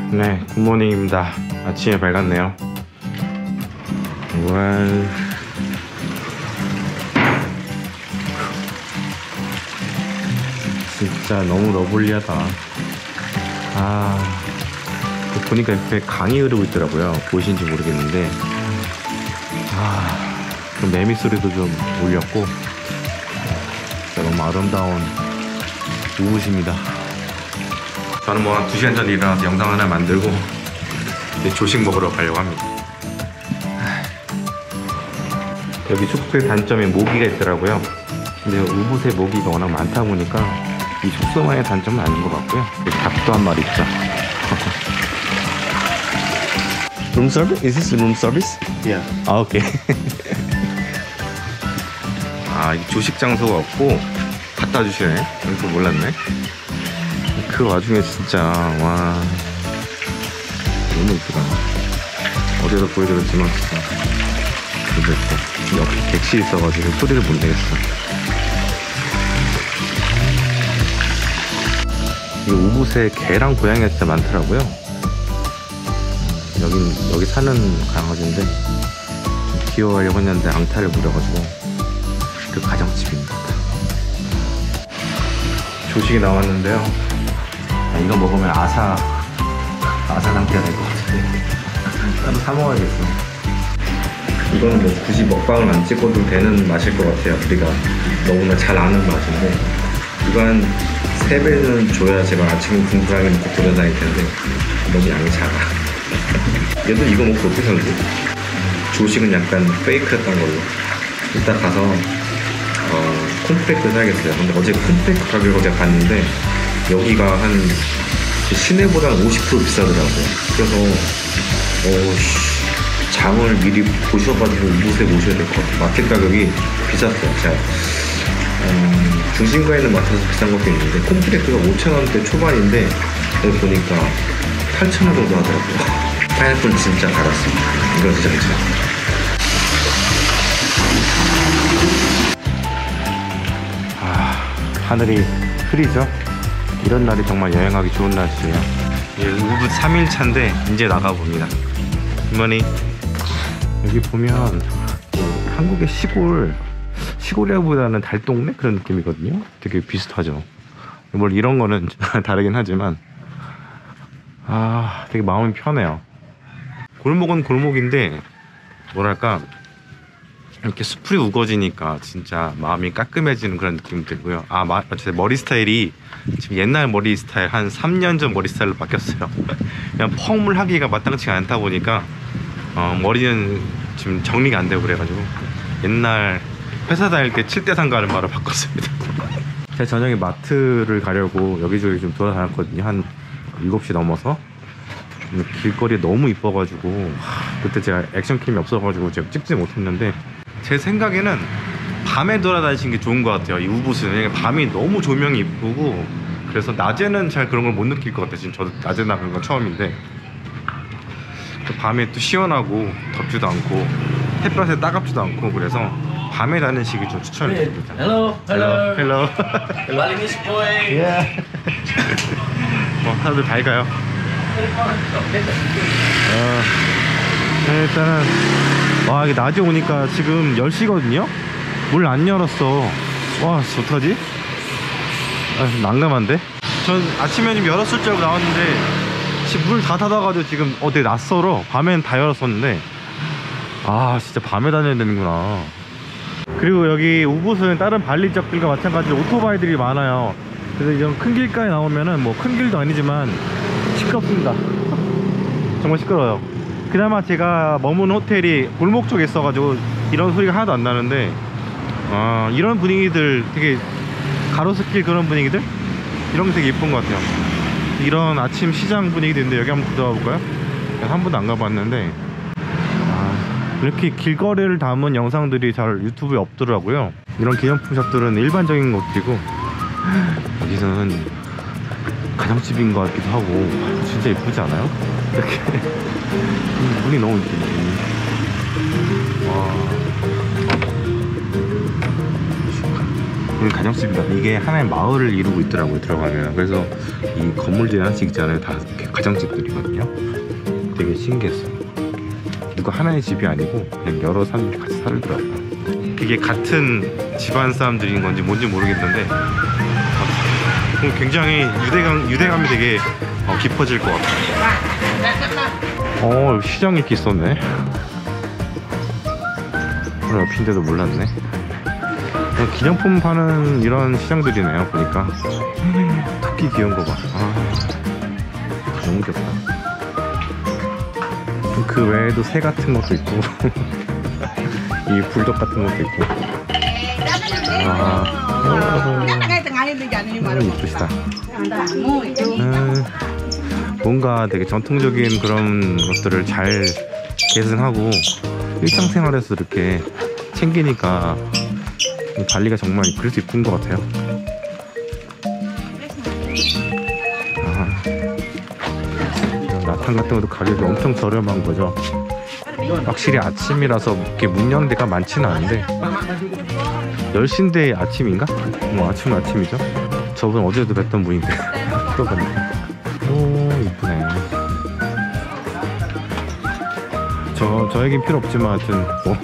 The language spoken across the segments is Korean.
네, 굿모닝입니다. 아침에 밝았네요. 와, 진짜 너무 러블리하다. 보니까 옆에 강이 흐르고 있더라고요. 보이신지 모르겠는데, 그 매미 소리도 좀 울렸고, 진짜 너무 아름다운 우붓입니다. 저는 뭐 한 2시간 전에 일어나서 영상 하나 만들고 이제 조식 먹으러 가려고 합니다. 여기 숙소의 단점이 모기가 있더라고요. 근데 우붓에 모기가 워낙 많다 보니까 이 숙소만의 단점은 아닌 것 같고요. 닭도 한 마리 있죠. Room service? Is this room service? Yeah. 오케이. 이 조식 장소가 없고 갖다 주시네. 여기서 몰랐네. 그 와중에 진짜 와 너무 이쁘다. 어제도 보여드렸지만 진짜 이쁘고 옆에 객실 있어가지고 소리를 못 내겠어. 이 우붓에 개랑 고양이가 진짜 많더라고요. 여기 사는 강아지인데 좀 귀여워하려고 했는데 앙탈을 부려가지고 그 가정집입니다. 조식이 나왔는데요. 이거 먹으면 아사 상태가 될 것 같은데 따로 사 먹어야겠어. 이거는 뭐 굳이 먹방을 안 찍어도 되는 맛일 것 같아요. 우리가 너무나 잘 아는 맛인데 이거 한 3배는 줘야 제가 아침에 둥글하게 먹고 돌아다닐 텐데 너무 양이 작아. 얘도 이거 먹고 어떻게 살지? 조식은 약간 페이크였던 걸로 이따 가서 콘프레이크 사야겠어요. 근데 어제 콘프레이크 가격을 제가 봤는데 여기가 한 시내보다 50% 비싸더라고요. 그래서 장을 미리 보셔가지고 우붓에 모셔야 될 것 같아요. 마켓 가격이 비쌌어요. 제가 중심가에 있는 마트에서 비싼 것도 있는데 콘프레이크가 5,000원대 초반인데 여기 보니까 8,000원 정도 하더라고요. 파인애플 진짜 달았습니다. 이거 진짜 괜찮아요. 하늘이 흐리죠? 이런 날이 정말 여행하기 좋은 날씨예요. 우붓 3일차인데 이제 나가봅니다. 굿모닝. 여기 보면 한국의 시골이라기보다는 달동네 그런 느낌이거든요. 되게 비슷하죠. 뭘 이런 거는 다르긴 하지만 되게 마음이 편해요. 골목은 골목인데 뭐랄까 이렇게 수풀이 우거지니까 진짜 마음이 깔끔해지는 그런 느낌이 들고요. 머리 스타일이 지금 옛날 머리 스타일 한 3년 전 머리 스타일로 바뀌었어요. 그냥 펌을 하기가 마땅치 않다 보니까 머리는 지금 정리가 안 되고 그래가지고 옛날 회사 다닐 때 7대3 가는 말을 바꿨습니다. 제가 저녁에 마트를 가려고 여기저기 좀 돌아다녔거든요. 한 7시 넘어서. 길거리 너무 이뻐가지고 그때 제가 액션캠이 없어가지고 제가 찍지 못했는데 제 생각에는 밤에 돌아다니시는 게 좋은 것 같아요. 이 우붓은 밤이 너무 조명이 이쁘고 그래서 낮에는 잘 그런 걸 못 느낄 것 같아요. 지금 저도 낮에 나간 건 처음인데 밤에 또 시원하고 덥지도 않고 햇볕에 따갑지도 않고 그래서 밤에 다니시기 좀 추천을 드립니다. Hello. Yeah. 사람들 밝아요. 일단은 이게 낮에 오니까 지금 10시거든요? 물 안 열었어. 와, 어떡하지? 난감한데? 전 아침에 좀 열었을 줄 알고 나왔는데 지금 물 다 닫아가지고 지금 되게 낯설어. 밤엔 다 열었었는데 진짜 밤에 다녀야 되는구나. 그리고 여기 우붓은 다른 발리 지역들과 마찬가지로 오토바이들이 많아요. 그래서 이런 큰 길가에 나오면은 뭐 큰 길도 아니지만 시끄럽습니다. 정말 시끄러워요. 그나마 제가 머무는 호텔이 골목 쪽에 있어가지고 이런 소리가 하나도 안 나는데 이런 분위기들 되게 가로수길 그런 분위기들 이런 게 되게 예쁜 것 같아요. 이런 아침 시장 분위기도 있는데 여기 한번 들어가 볼까요? 한 번도 안 가봤는데 이렇게 길거리를 담은 영상들이 잘 유튜브에 없더라고요. 이런 기념품 샵들은 일반적인 것들이고 여기는 가정집인 것 같기도 하고 진짜 예쁘지 않아요? 이렇게 문이 너무 이쁘네. 여기 가정집이다. 이게 하나의 마을을 이루고 있더라고요, 들어가면. 그래서 이 건물들이 하나씩 있잖아요. 다 가정집들이거든요. 되게 신기했어요. 누가 하나의 집이 아니고 그냥 여러 사람들이 같이 살더라고요. 이게 같은 집안 사람들인 건지 뭔지 모르겠는데 굉장히 유대감이 되게 깊어질 것 같아요. 여기 시장이 이렇게 있었네. 오늘 옆인데도 몰랐네. 기념품 파는 이런 시장들이네요, 보니까. 토끼 귀여운 거 봐. 너무 귀엽다. 그 외에도 새 같은 것도 있고 이 불독 같은 것도 있고. 너무 이쁘시다. 뭔가 되게 전통적인 그런 것들을 잘 계승하고 일상생활에서 이렇게 챙기니까 발리가 정말 그래서 이쁜 것 같아요. 이런 나탄 같은 것도 가격이 엄청 저렴한 거죠. 확실히 아침이라서 이렇게 문 여는 데가 많지는 않은데 10시인데 아침인가? 아침은 아침이죠. 저분 어제도 뵀던 분인데 또 봤네. 오, 이쁘네. 저에겐 필요 없지만 하여튼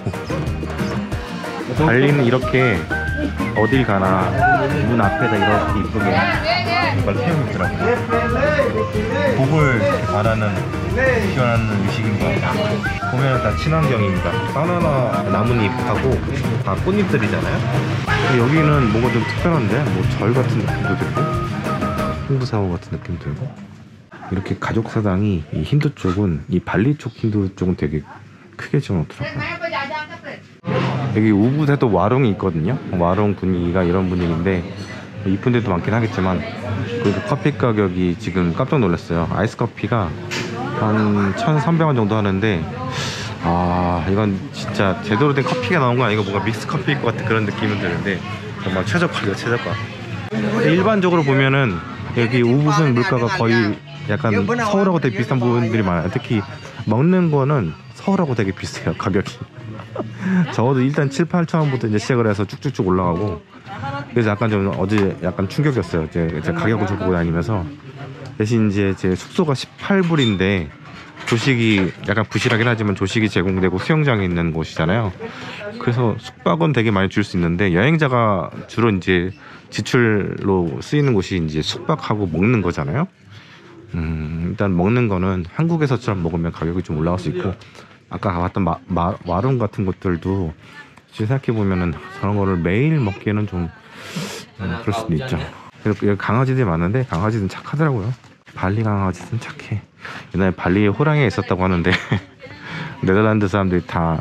발리는 이렇게 어딜 가나 문 앞에다 이렇게 이쁘게 이걸 태우고 있더라고요. 복을 바라는 기원하는 의식인 것 같아요. 보면 다 친환경입니다. 바나나 나뭇잎하고 다 꽃잎들이잖아요. 근데 여기는 뭔가 좀 특별한데 뭐 절 같은 느낌도 들고 홍보사고 같은 느낌도 들고. 이렇게 가족 사당이 이 힌두 쪽은 이 발리 쪽 힌두 쪽은 되게 크게 지어놓더라고요. 여기 우붓에도 와롱이 있거든요. 와롱 분위기가 이런 분위기인데 이쁜 데도 많긴 하겠지만 그리고 커피 가격이 지금 깜짝 놀랐어요. 아이스 커피가 한 1,300원 정도 하는데 이건 진짜 제대로 된 커피가 나온 거 아니고 뭔가 믹스 커피일 것 같은 그런 느낌은 드는데 정말 최저가죠, 최저가. 일반적으로 보면은 여기 우붓은 물가가 거의 약간 서울하고 되게 비슷한 부분들이 많아요. 특히 먹는 거는 서울하고 되게 비슷해요, 가격이. 적어도 일단 7,000~8,000원부터 이제 시작을 해서 쭉쭉쭉 올라가고. 그래서 약간 좀 어제 약간 충격이었어요. 제가 가격을 좀 보고 다니면서. 대신 이제 제 숙소가 18불인데 조식이 약간 부실하긴 하지만 조식이 제공되고 수영장이 있는 곳이잖아요. 그래서 숙박은 되게 많이 줄 수 있는데 여행자가 주로 이제 지출로 쓰이는 곳이 이제 숙박하고 먹는 거잖아요. 일단 먹는 거는 한국에서처럼 먹으면 가격이 좀 올라갈 수 있고 아까 봤던 와롱 같은 것들도 지금 생각해보면은 저런 거를 매일 먹기에는 좀 그럴 수도 있죠. 그리고 여기 강아지들이 많은데 강아지들은 착하더라고요. 발리 강아지들은 착해. 옛날에 발리에 호랑이가 있었다고 하는데 네덜란드 사람들이 다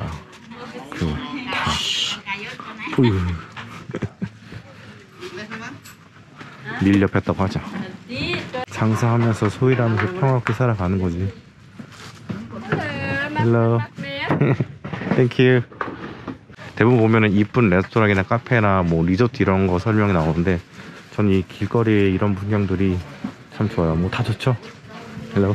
밀렵했다고 하죠. 장사하면서 소일하면서 평화롭게 살아가는 거지. Hello. Thank you. 대부분 보면은 이쁜 레스토랑이나 카페나 뭐 리조트 이런 거 설명이 나오는데 전 이 길거리에 이런 풍경들이 참 좋아요. 뭐 다 좋죠. Hello.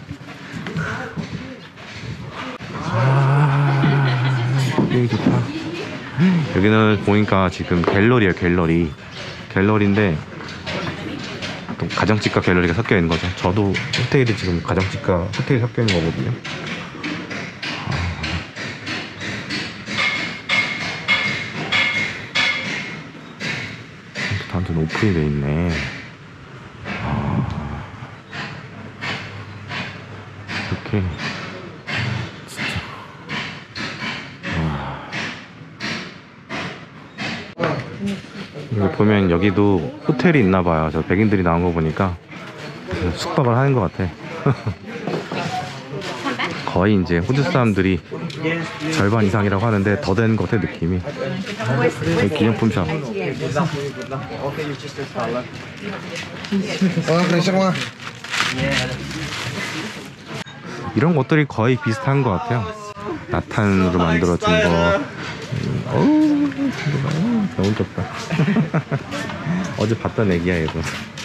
여기 좋다. 여기는 보니까 지금 갤러리예요, 갤러리. 갤러리인데 또 가정집과 갤러리가 섞여 있는 거죠. 저도 호텔이 지금 가정집과 호텔이 섞여 있는 거거든요. 완전 오픈이 돼 있네. 이렇게 진짜. 여기 보면 여기도 호텔이 있나 봐요. 저 백인들이 나온 거 보니까 숙박을 하는 것 같아. 거의 이제 호주 사람들이 절반 이상이라고 하는데 더 된 것 같아, 느낌이. 기념품샵. 이런 것들이 거의 비슷한 것 같아요. 나탄으로 만들어진 거. 어우, 너무 좋다. 어제 봤던 애기야, 얘도.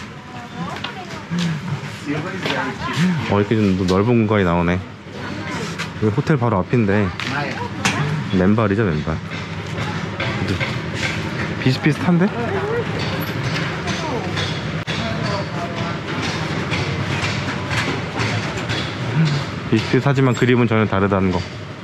이렇게 좀 넓은 공간이 나오네. 여기 호텔 바로 앞인데 맨발이죠, 맨발. 비슷비슷한데? 비슷하지만 그림은 전혀 다르다는 거.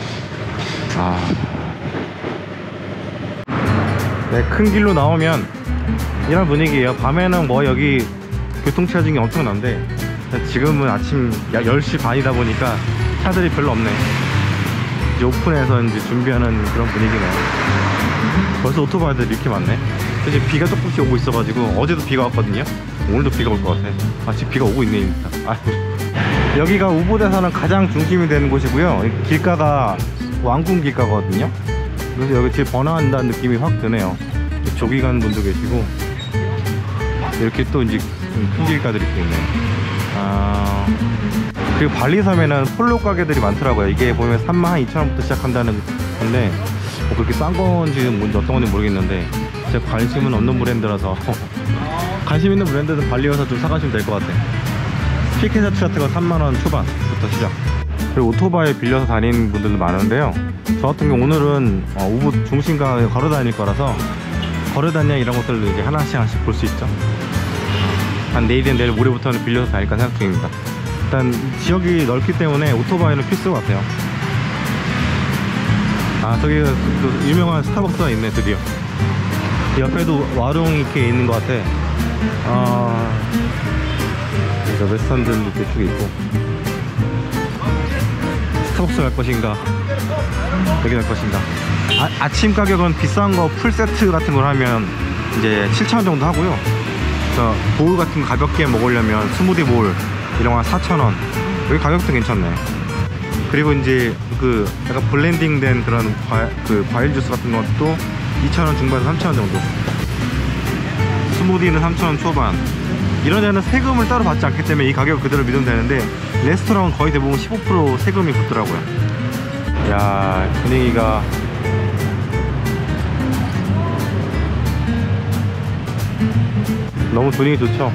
네, 큰 길로 나오면 이런 분위기예요. 밤에는 뭐 여기 교통체증이 엄청난데 지금은 아침 약 10시 반이다 보니까 차들이 별로 없네. 이제 오픈해서 이제 준비하는 그런 분위기네요. 벌써 오토바이들이 이렇게 많네. 사실 비가 조금씩 오고 있어가지고 어제도 비가 왔거든요. 오늘도 비가 올 것 같아. 지금 비가 오고 있네. 여기가 우붓에 사는 가장 중심이 되는 곳이고요. 길가가 왕궁 길가거든요. 그래서 여기 제일 번화한다는 느낌이 확 드네요. 조기 가는 분도 계시고 이렇게 또 이제 큰 길가들이 이렇게 있네. 그리고 발리 섬에는 폴로 가게들이 많더라고요. 이게 보면 32,000원부터 시작한다는 건데 뭐 그렇게 싼 건지 뭔지 어떤 건지 모르겠는데 제 관심은 없는 브랜드라서 관심 있는 브랜드는 발리 와서 좀 사가시면 될 것 같아. 피케 셔츠 같은 거 3만원 초반부터 시작. 그리고 오토바이 빌려서 다니는 분들도 많은데요. 저 같은 경우 오늘은 우붓 중심가 걸어 다닐 거라서 걸어 다니냐 이런 것들도 이제 하나씩 볼 수 있죠. 한 내일이나 내일 모레부터는 빌려서 다닐까 생각 중입니다. 일단 지역이 넓기 때문에 오토바이는 필수 같아요. 저기 그 유명한 스타벅스가 있네. 드디어 옆에도 와룡이 이렇게 있는 것 같아. 웨스턴들도 이렇게 쭉 있고. 스타벅스 갈 것인가 여기 갈 것인가. 아침 가격은 비싼 거 풀세트 같은 걸 하면 이제 7,000원 정도 하고요. 보울 같은 거 가볍게 먹으려면 스무디 보울 이런 거 한 4,000원. 여기 가격도 괜찮네. 그리고 이제 그 약간 블렌딩 된 그런 과일 주스 같은 것도 2,000원 중반에서 3,000원 정도. 스무디는 3,000원 초반. 이런 데는 세금을 따로 받지 않기 때문에 이 가격 그대로 믿으면 되는데 레스토랑은 거의 대부분 15% 세금이 붙더라고요. 야, 분위기가 너무 분위기 좋죠.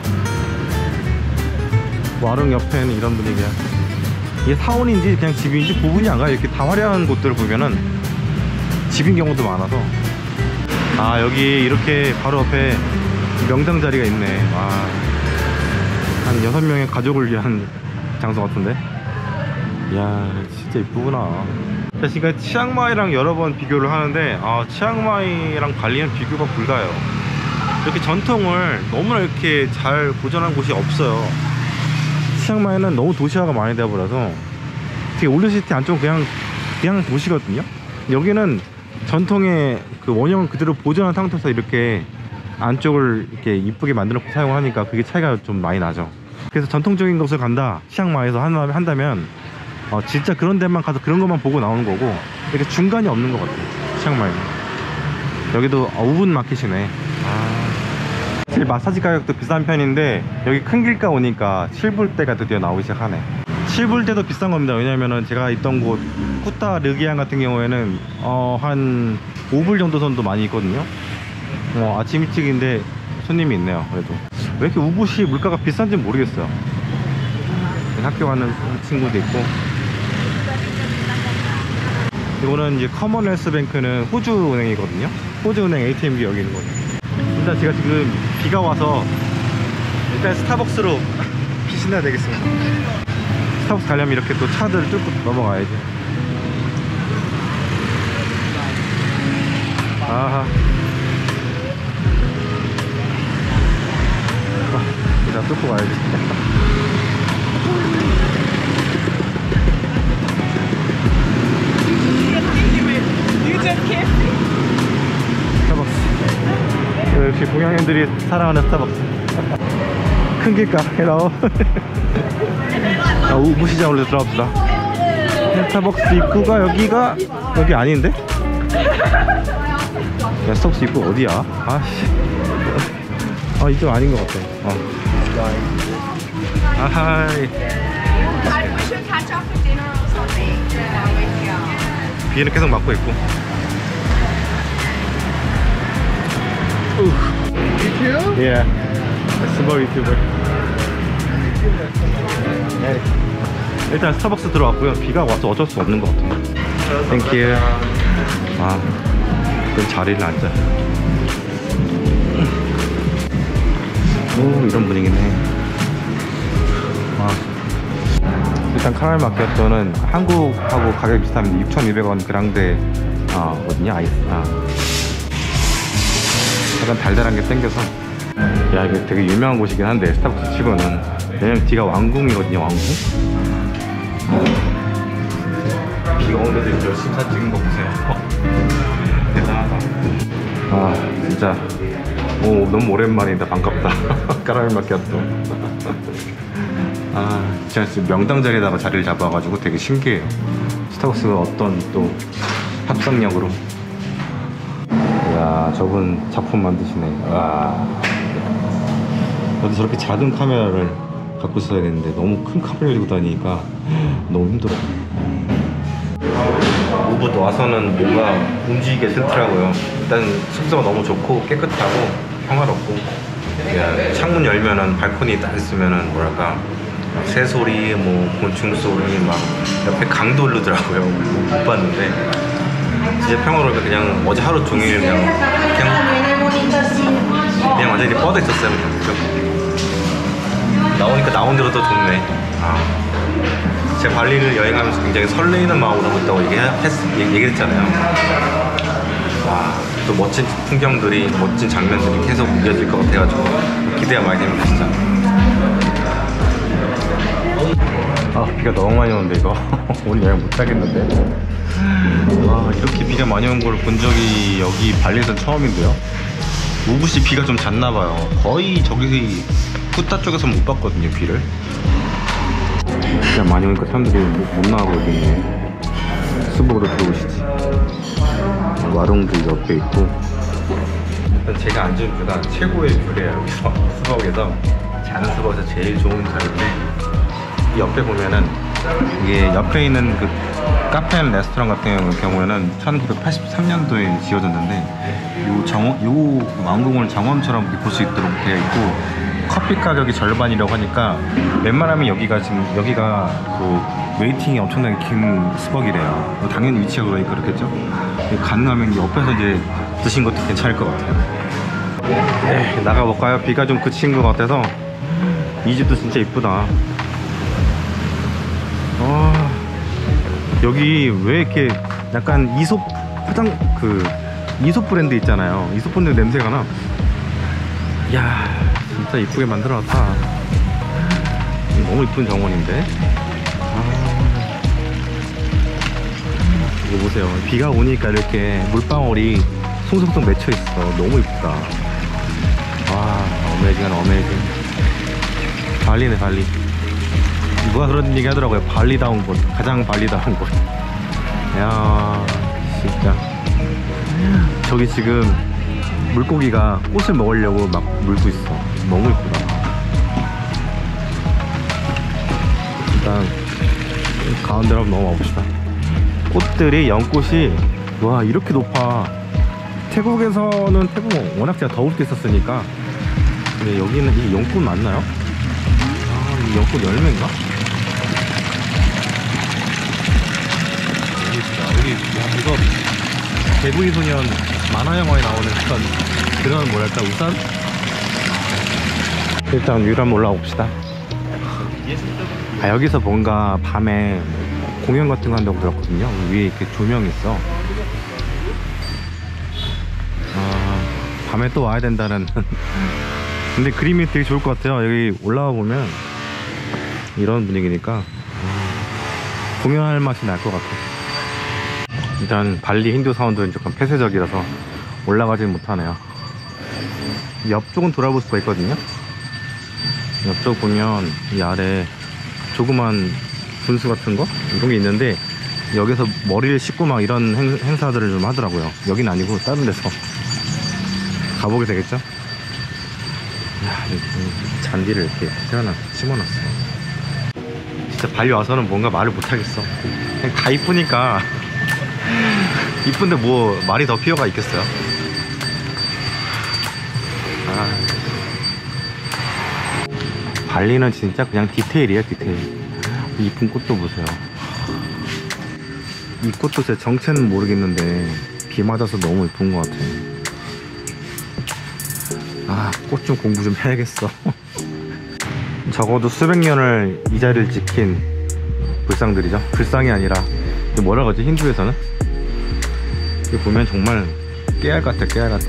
와룡 옆에는 이런 분위기야. 이게 사원인지 그냥 집인지 구분이 안 가요. 이렇게 다 화려한 곳들을 보면은 집인 경우도 많아서. 여기 이렇게 바로 옆에 명당 자리가 있네. 한 6명의 가족을 위한 장소 같은데. 이야, 진짜 이쁘구나. 지금 치앙마이랑 여러 번 비교를 하는데 치앙마이랑 발리는 비교가 불가요. 이렇게 전통을 너무나 이렇게 잘 보존한 곳이 없어요. 치앙마이는 너무 도시화가 많이 되어버려서 되게 올드시티 안쪽은 그냥 도시거든요. 여기는 전통의 그 원형을 그대로 보존한 상태에서 이렇게 안쪽을 이렇게 이쁘게 만들어 놓고 사용하니까 그게 차이가 좀 많이 나죠. 그래서 전통적인 곳을 간다, 치앙마이에서 한다면 진짜 그런 데만 가서 그런 것만 보고 나오는 거고 이렇게 중간이 없는 것 같아요. 치앙마이는. 여기도 우붓 마켓이네. 사실 마사지 가격도 비싼 편인데 여기 큰 길가 오니까 7불대가 드디어 나오기 시작하네. 7불대도 비싼 겁니다. 왜냐면은 제가 있던 곳 쿠타 르기앙 같은 경우에는 한 5불 정도 선도 많이 있거든요. 아침 일찍인데 손님이 있네요. 그래도 왜 이렇게 우붓이 물가가 비싼지 모르겠어요. 학교 가는 친구도 있고. 이거는 이제 커먼웰스 뱅크는 호주 은행이거든요. 호주 은행 ATM기 여기 있는 거예요. 일단 제가 지금 비가 와서 일단 스타벅스로 피신해야 되겠습니다. 스타벅스 가려면 이렇게 또 차들을 뚫고 넘어가야지. 아하. 일단 뚫고 가야지. 스타벅스. 역시 동양인들이 사랑하는 스타벅스. 큰 길가. 헬로. 우붓시장으로 들어갑시다. 스타벅스 입구가 여기 아닌데? 야, 스타벅스 입구 어디야? 이쪽 아닌 것 같아. 아하이. 비에는 계속 막고 있고. Yeah, small YouTuber. 일단 스타벅스 들어왔고요. 비가 와서 어쩔 수 없는 것 같아요. Thank you. 그럼 자리를 앉아. 오, 이런 분위기네. 일단 카라멜 마키아토는 한국하고 가격이 비슷합니다. 6,200원 그랑데 어디냐 아이스. 약간 달달한 게 땡겨서. 야, 이게 되게 유명한 곳이긴 한데 스타벅스 치고는. 왜냐면 뒤가 왕궁이거든요. 왕궁. 비가 오는데도 열심히 사진 찍은 거 보세요. 대단하다. 진짜 너무 오랜만이다. 반갑다. 카라멜 마키아토. 진짜 명당 자리에다가 자리를 잡아가지고 되게 신기해요. 스타벅스가 어떤 또 합성력으로. 이야, 저분 작품 만드시네. 와, 저도 저렇게 작은 카메라를 갖고 있어야 되는데 너무 큰 카메라를 들고 다니니까 너무 힘들어요. 우붓 와서는 뭔가 움직이기 싫더라고요. 일단 숙소가 너무 좋고 깨끗하고 평화롭고, 창문 열면은 발코니 딱 있으면은 뭐랄까 새소리, 뭐 곤충소리, 막 옆에 강도 흐르더라고요. 못 봤는데 진짜 평화롭게 그냥 어제 하루 종일 그냥 완전히 뻗어 있었어요. 나오니까 나온 대로 더 좋네. 제가 발리를 여행하면서 굉장히 설레이는 마음으로 하고 있다고 얘기했잖아요. 또 멋진 풍경들이, 멋진 장면들이 계속 이어질 것 같아가지고 기대가 많이 됩니다, 진짜. 비가 너무 많이 오는데 이거 오늘 여행 못하겠는데. 이렇게 비가 많이 온 걸 본 적이 여기 발리에서는 처음인데요. 우붓이 비가 좀 잦나봐요. 거의 저기 쿠타 쪽에서 못 봤거든요, 비를. 진짜 많이 오니까 사람들이 못 나가고 있네. 수복으로 들어오시지. 와롱도 옆에 있고. 일단 제가 앉은 뷰가 최고의 뷰래요. 여기서 수복에서, 자는 수복에서 제일 좋은 자리인데, 이 옆에 보면은 이게 옆에 있는 그 카페 앤 레스토랑 같은 경우에는 1983년도에 지어졌는데, 요 왕궁을 정원처럼 볼 수 있도록 되어 있고, 커피 가격이 절반이라고 하니까 웬만하면 여기가 그 웨이팅이 엄청나게 긴 스벅이래요. 당연히 위치가 그러니까 그렇겠죠. 가능하면 옆에서 이제 드신 것도 괜찮을 것 같아요. 나가볼까요? 비가 좀 그친 것 같아서. 이 집도 진짜 이쁘다. 여기 왜 이렇게 약간 이솝 이솝 브랜드 있잖아요. 이솝 브랜드 냄새가 나. 이야, 진짜 이쁘게 만들어놨다. 너무 이쁜 정원인데. 이거 보세요. 비가 오니까 이렇게 물방울이 송송송 맺혀있어. 너무 이쁘다. 어메이징하네, 어메이징. 발리네, 발리. 누가 그런 얘기 하더라고요. 발리다운 곳, 가장 발리다운 곳. 이야, 진짜. 저기 지금 물고기가 꽃을 먹으려고 막 물고 있어. 너무 이쁘다. 일단 가운데로 한번 넘어가 봅시다. 꽃들이, 연꽃이 와 이렇게 높아. 태국에서는 태국 워낙 제가 더울 때 있었으니까. 근데 여기는 이 연꽃 맞나요? 이 연꽃 열매인가? 여기 이거 개구리 소년 만화 영화에 나오는 그런 뭐랄까 우산? 일단 위로 한번 올라가 봅시다. 여기서 뭔가 밤에 공연 같은 거 한다고 들었거든요. 위에 이렇게 조명이 있어. 밤에 또 와야 된다는. 근데 그림이 되게 좋을 것 같아요. 여기 올라가 보면 이런 분위기니까 공연할 맛이 날 것 같아. 일단 발리 힌두 사원들은 조금 폐쇄적이라서 올라가지는 못하네요. 옆쪽은 돌아볼 수가 있거든요. 옆쪽 보면 이 아래 조그만 분수 같은 거 이런 게 있는데, 여기서 머리를 씻고 막 이런 행사들을 좀 하더라고요. 여긴 아니고 다른 데서 가보게 되겠죠. 잔디를 이렇게 심어놨어요. 진짜 발리 와서는 뭔가 말을 못하겠어. 그냥 다 이쁘니까. 이쁜데 뭐 말이 더 필요가 있겠어요. 발리는 진짜 그냥 디테일이에요, 디테일. 이쁜 꽃도 보세요. 이 꽃도 제 정체는 모르겠는데 비 맞아서 너무 이쁜 것 같아요. 꽃 좀 공부 좀 해야겠어. 적어도 수백 년을 이 자리를 지킨 불상들이죠. 불상이 아니라 뭐라 그러지 힌두에서는? 이거 보면 정말 깨알 같아, 깨알 같아.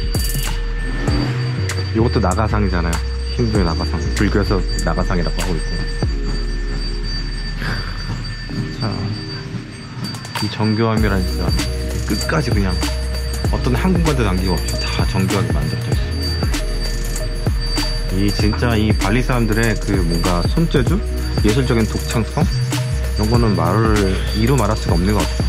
이것도 나가상이잖아요. 힌두의 나가상, 불교에서 나가상이라고 하고 있고. 자, 이 정교함이란 진짜 끝까지 그냥 어떤 한 군데도 남김없이 다 정교하게 만들어져 있어. 이 진짜 이 발리 사람들의 그 뭔가 손재주? 예술적인 독창성? 이런 거는 이루 말할 수가 없는 것 같아요.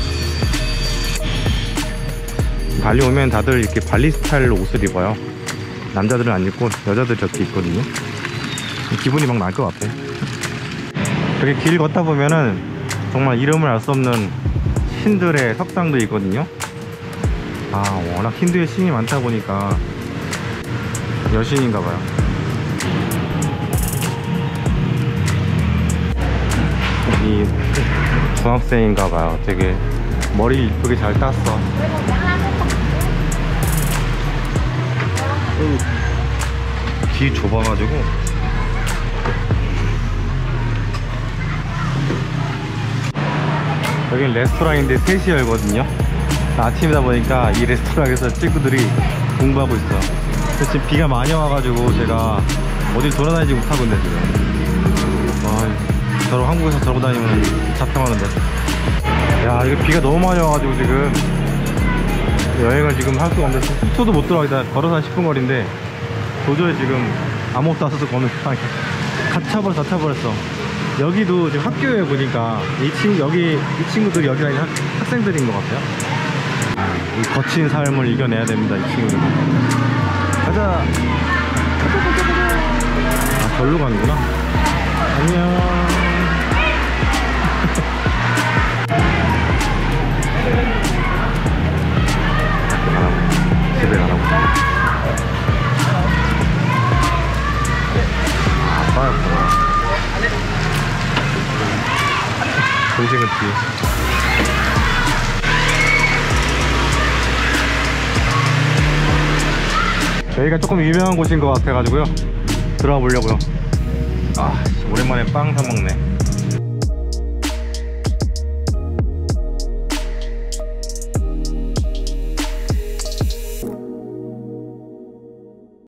발리 오면 다들 이렇게 발리 스타일 옷을 입어요. 남자들은 안 입고 여자들이 이렇게 입거든요. 기분이 막 날 것 같아. 이렇게 길 걷다 보면은 정말 이름을 알 수 없는 신들의 석상도 있거든요. 아, 워낙 힌두의 신이 많다 보니까 여신인가봐요. 이 중학생인가봐요. 되게 머리 이쁘게 잘 땄어. 뒤 좁아가지고 여긴 레스토랑인데 3시에 열거든요. 아침이다 보니까 이 레스토랑에서 친구들이 공부하고 있어. 지금 비가 많이 와가지고 제가 어딜 돌아다니지 못하고 있네 지금. 저러 한국에서 저러고 다니면 잡혀가는데. 야, 이거 비가 너무 많이 와가지고 지금 여행을 지금 할 수가 없는데 숙소도 못 들어가겠다. 걸어서 한 10분 거리인데 도저히 지금 아무것도 안 써서 거는 상황이야. 다 차버렸어. 여기도 지금 학교에 보니까 이 친구들이 여기 다니는 학생들인 것 같아요. 이 거친 삶을 이겨내야 됩니다, 이 친구들은. 가자. 아, 절로 가는구나. 안녕. 집에 가라고. 아빠였구나. 동생은 뒤에. 여기가 조금 유명한 곳인 것 같아가지고요. 들어가 보려고요. 아, 오랜만에 빵 사 먹네.